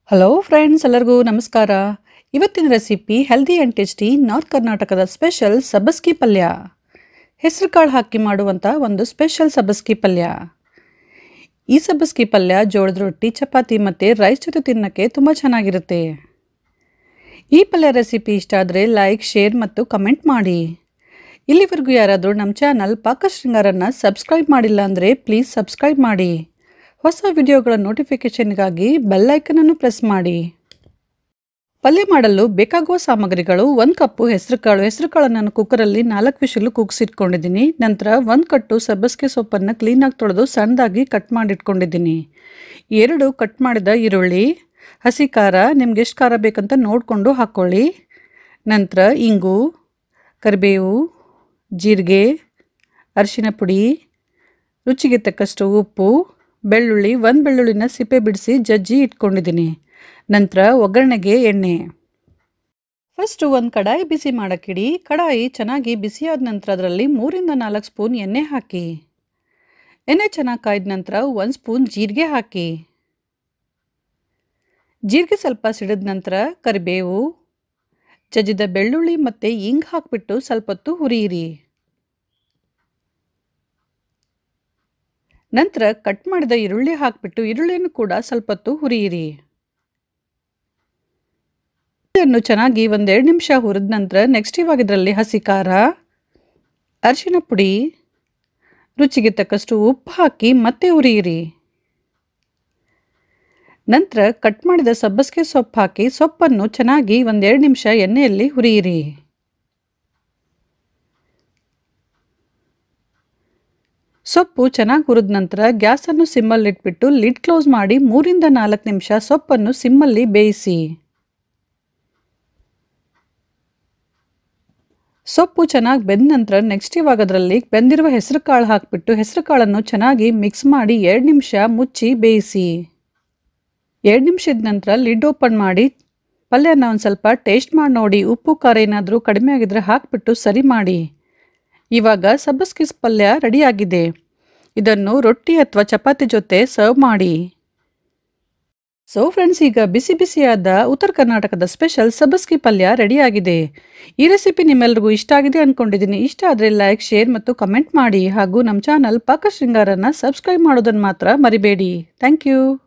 Hello friends, ಎಲ್ಲರಿಗೂ ನಮಸ್ಕಾರ. ಇವತ್ತಿನ recipe healthy and tasty north ಕರ್ನಾಟಕದ ಸ್ಪೆಷಲ್ ಸಬ್ಬಸ್ಗಿ ಪಲ್ಯ. ಹೆಸರು ಕಾಳು ಹಾಕಿ ಮಾಡುವಂಥ ಒಂದು ಸ್ಪೆಷಲ್ ಸಬ್ಬಸ್ಗಿ ಪಲ್ಯ. ಈ ಸಬ್ಬಸ್ಗಿ ಪಲ್ಯ ಜೋಳದ ರೊಟ್ಟಿ, ಚಪಾತಿ ಮತ್ತು ರೈಸ್ ಜೊತೆ ತಿನ್ನೋಕ್ಕೆ ತುಂಬ ಚೆನ್ನಾಗಿರುತ್ತೆ. ಈ ಪಲ್ಯ ರೆಸಿಪಿ ಇಷ್ಟ ಆದರೆ ಲೈಕ್, ಶೇರ್ ಮತ್ತು ಕಮೆಂಟ್ ಮಾಡಿ. ಇಲ್ಲಿವರೆಗೂ ಯಾರಾದರೂ ನಮ್ಮ ಚಾನಲ್ ಪಾಕಶೃಂಗಾರನ್ನು ಸಬ್ಸ್ಕ್ರೈಬ್ ಮಾಡಿಲ್ಲ ಅಂದರೆ ಪ್ಲೀಸ್ ಸಬ್ಸ್ಕ್ರೈಬ್ ಮಾಡಿ. ಹೊಸ ವಿಡಿಯೋಗಳ ನೋಟಿಫಿಕೇಷನ್ಗಾಗಿ ಬೆಲ್ ಐಕನನ್ನು ಪ್ರೆಸ್ ಮಾಡಿ. ಪಲ್ಯ ಮಾಡಲು ಬೇಕಾಗುವ ಸಾಮಗ್ರಿಗಳು: 1 ಕಪ್ಪು ಹೆಸರುಕಾಳು ನಾನು ಕುಕ್ಕರಲ್ಲಿ 4 ವಿಷಲು ಕೂಗಿಸಿಟ್ಕೊಂಡಿದ್ದೀನಿ. ನಂತರ 1 ಕಟ್ಟು ಸಬ್ಬಸ್ಗೆ ಸೊಪ್ಪನ್ನು ಕ್ಲೀನಾಗಿ ತೊಳೆದು ಸಣ್ಣದಾಗಿ ಕಟ್ ಮಾಡಿಟ್ಕೊಂಡಿದ್ದೀನಿ. 2 ಕಟ್ ಮಾಡಿದ ಈರುಳ್ಳಿ, ಹಸಿ ಖಾರ ನಿಮ್ಗೆ ಎಷ್ಟು ಖಾರ ಬೇಕಂತ ನೋಡಿಕೊಂಡು ಹಾಕ್ಕೊಳ್ಳಿ. ನಂತರ ಇಂಗು, ಕರಿಬೇವು, ಜೀರಿಗೆ, ಅರಿಶಿನ ಪುಡಿ, ರುಚಿಗೆ ತಕ್ಕಷ್ಟು ಉಪ್ಪು, ಬೆಳ್ಳುಳ್ಳಿ, 1 ಬೆಳ್ಳುಳ್ಳಿನ ಸಿಪ್ಪೆ ಬಿಡಿಸಿ ಜಜ್ಜಿ ಇಟ್ಕೊಂಡಿದ್ದೀನಿ. ನಂತರ ಒಗ್ಗರಣೆಗೆ ಎಣ್ಣೆ. ಫಸ್ಟು ಒಂದು ಕಡಾಯಿ ಬಿಸಿ ಮಾಡೋಕ್ಕಿಡಿ. ಕಡಾಯಿ ಚೆನ್ನಾಗಿ ಬಿಸಿಯಾದ ನಂತರ ಅದರಲ್ಲಿ 3 ರಿಂದ 4 ಸ್ಪೂನ್ ಎಣ್ಣೆ ಹಾಕಿ. ಎಣ್ಣೆ ಚೆನ್ನಾಗಿ ಕಾಯ್ದ ನಂತರ 1 ಸ್ಪೂನ್ ಜೀರಿಗೆ ಹಾಕಿ. ಜೀರಿಗೆ ಸ್ವಲ್ಪ ಸಿಡಿದ ನಂತರ ಕರಿಬೇವು, ಜಜ್ಜಿದ ಬೆಳ್ಳುಳ್ಳಿ ಮತ್ತು ಇಂಗು ಹಾಕಿಬಿಟ್ಟು ಸ್ವಲ್ಪ ಹೊತ್ತು ಹುರಿಯಿರಿ. ನಂತರ ಕಟ್ ಮಾಡಿದ ಈರುಳ್ಳಿ ಹಾಕಿಬಿಟ್ಟು ಈರುಳ್ಳಿಯನ್ನು ಕೂಡ ಸ್ವಲ್ಪ ಹೊತ್ತು ಹುರಿಯಿರಿ. ಇದನ್ನು ಚೆನ್ನಾಗಿ 1-2 ನಿಮಿಷ ಹುರಿದ ನಂತರ ನೆಕ್ಸ್ಟ್ ಇವಾಗ ಇದರಲ್ಲಿ ಹಸಿ ಖಾರ, ಅರಿಶಿನ ಪುಡಿ, ರುಚಿಗೆ ತಕ್ಕಷ್ಟು ಉಪ್ಪು ಹಾಕಿ ಮತ್ತೆ ಹುರಿಯಿರಿ. ನಂತರ ಕಟ್ ಮಾಡಿದ ಸಬ್ಬಸ್ಗೆ ಸೊಪ್ಪು ಹಾಕಿ ಸೊಪ್ಪನ್ನು ಚೆನ್ನಾಗಿ 1-2 ನಿಮಿಷ ಎಣ್ಣೆಯಲ್ಲಿ ಹುರಿಯಿರಿ. ಸೊಪ್ಪು ಚೆನ್ನಾಗಿ ಹುರಿದ ನಂತರ ಗ್ಯಾಸನ್ನು ಸಿಮ್ಮಲ್ಲಿ ಇಟ್ಬಿಟ್ಟು ಲಿಡ್ ಕ್ಲೋಸ್ ಮಾಡಿ 3 ರಿಂದ 4 ನಿಮಿಷ ಸೊಪ್ಪನ್ನು ಸಿಮ್ಮಲ್ಲಿ ಬೇಯಿಸಿ. ಸೊಪ್ಪು ಚೆನ್ನಾಗಿ ಬೆಂದ ನಂತರ ನೆಕ್ಸ್ಟ್ ಇವಾಗ ಅದರಲ್ಲಿ ಬೆಂದಿರುವ ಹೆಸರು ಕಾಳು ಹಾಕಿಬಿಟ್ಟು ಹೆಸರು ಕಾಳನ್ನು ಚೆನ್ನಾಗಿ ಮಿಕ್ಸ್ ಮಾಡಿ 2 ನಿಮಿಷ ಮುಚ್ಚಿ ಬೇಯಿಸಿ. 2 ನಿಮಿಷದ ನಂತರ ಲಿಡ್ ಓಪನ್ ಮಾಡಿ ಪಲ್ಯನ ಒಂದು ಸ್ವಲ್ಪ ಟೇಸ್ಟ್ ಮಾಡಿ ನೋಡಿ. ಉಪ್ಪು ಖಾರ ಏನಾದರೂ ಕಡಿಮೆ ಆಗಿದ್ರೆ ಹಾಕಿಬಿಟ್ಟು ಸರಿ ಮಾಡಿ. ಇವಾಗ ಸಬ್ಬಸ್ಗಿ ಪಲ್ಯ ರೆಡಿಯಾಗಿದೆ. ಇದನ್ನು ರೊಟ್ಟಿ ಅಥವಾ ಚಪಾತಿ ಜೊತೆ ಸರ್ವ್ ಮಾಡಿ. ಸೊ ಫ್ರೆಂಡ್ಸ್, ಈಗ ಬಿಸಿ ಬಿಸಿಯಾದ ಉತ್ತರ ಕರ್ನಾಟಕದ ಸ್ಪೆಷಲ್ ಸಬ್ಬಸ್ಗಿ ಪಲ್ಯ ರೆಡಿಯಾಗಿದೆ. ಈ ರೆಸಿಪಿ ನಿಮ್ಮೆಲ್ಲರಿಗೂ ಇಷ್ಟ ಆಗಿದೆ ಅಂದ್ಕೊಂಡಿದ್ದೀನಿ. ಇಷ್ಟ ಆದರೆ ಲೈಕ್, ಶೇರ್ ಮತ್ತು ಕಮೆಂಟ್ ಮಾಡಿ. ಹಾಗೂ ನಮ್ಮ ಚಾನಲ್ ಪಾಕಶೃಂಗಾರನ ಸಬ್ಸ್ಕ್ರೈಬ್ ಮಾಡೋದನ್ನು ಮಾತ್ರ ಮರಿಬೇಡಿ. Thank you.